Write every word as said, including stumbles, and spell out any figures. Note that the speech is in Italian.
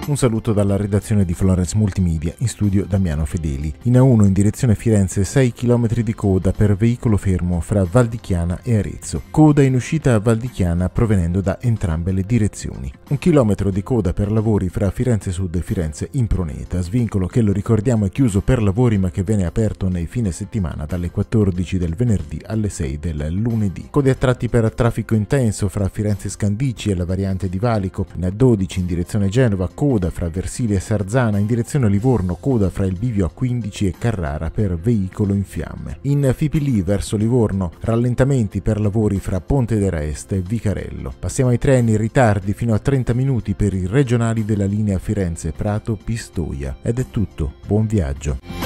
Un saluto dalla redazione di Florence Multimedia, in studio Damiano Fedeli. In A uno in direzione Firenze sei chilometri di coda per veicolo fermo fra Val di Chiana e Arezzo. Coda in uscita a Val di Chiana provenendo da entrambe le direzioni. Un chilometro di coda per lavori fra Firenze Sud e Firenze Improneta, svincolo che lo ricordiamo è chiuso per lavori ma che viene aperto nei fine settimana dalle quattordici del venerdì alle sei del lunedì. Code a tratti per traffico intenso fra Firenze Scandicci e la variante di Valico, in A dodici in direzione Genova, coda fra Versilia e Sarzana, in direzione Livorno, coda fra il bivio A quindici e Carrara per veicolo in fiamme. In Fipili verso Livorno, rallentamenti per lavori fra Ponte d'Era Est e Vicarello. Passiamo ai treni, ritardi fino a trenta minuti per i regionali della linea Firenze-Prato-Pistoia. Ed è tutto, buon viaggio.